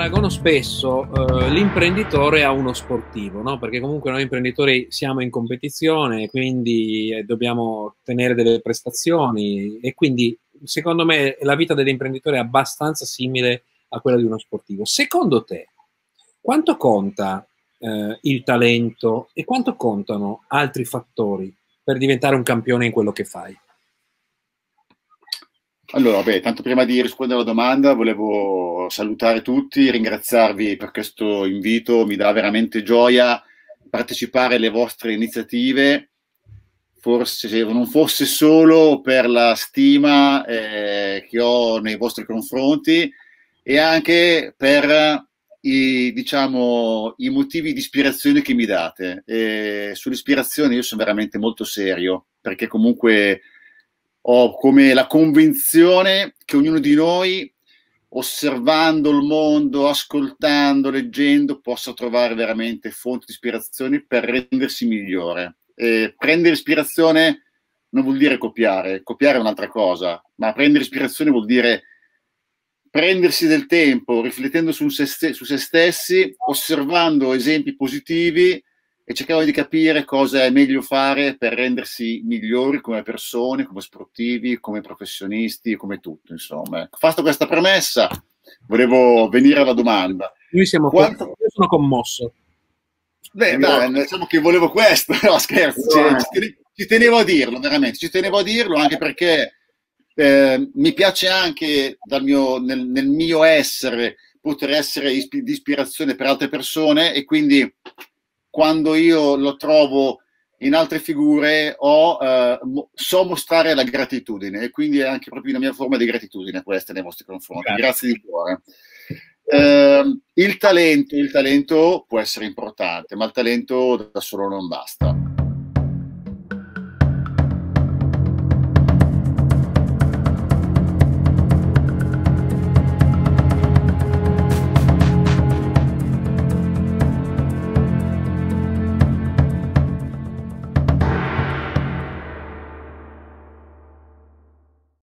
paragono spesso l'imprenditore a uno sportivo, no? Perché comunque noi imprenditori siamo in competizione, quindi dobbiamo ottenere delle prestazioni e quindi secondo me la vita dell'imprenditore è abbastanza simile a quella di uno sportivo. Secondo te, quanto conta il talento e quanto contano altri fattori per diventare un campione in quello che fai? Allora, beh, tanto prima di rispondere alla domanda, volevo salutare tutti, ringraziarvi per questo invito. Mi dà veramente gioia partecipare alle vostre iniziative, forse se non fosse solo per la stima che ho nei vostri confronti e anche per diciamo, i motivi di ispirazione che mi date. Sull'ispirazione io sono veramente molto serio, perché comunque ho come la convinzione che ognuno di noi, osservando il mondo, ascoltando, leggendo, possa trovare veramente fonti di ispirazione per rendersi migliore. Prendere ispirazione non vuol dire copiare, copiare è un'altra cosa, ma prendere ispirazione vuol dire prendersi del tempo, riflettendo su se stessi, osservando esempi positivi e cercare di capire cosa è meglio fare per rendersi migliori come persone, come sportivi, come professionisti, come tutto, insomma. Fatta questa premessa, volevo venire alla domanda. Io sono commosso. Beh, dai, diciamo che volevo questo, no, scherzo, ci tenevo a dirlo, veramente, ci tenevo a dirlo anche perché mi piace anche nel mio essere poter essere di ispirazione per altre persone e quindi quando io lo trovo in altre figure so mostrare la gratitudine e quindi è anche proprio una mia forma di gratitudine questa nei vostri confronti. Grazie di cuore. Il talento può essere importante, ma il talento da solo non basta.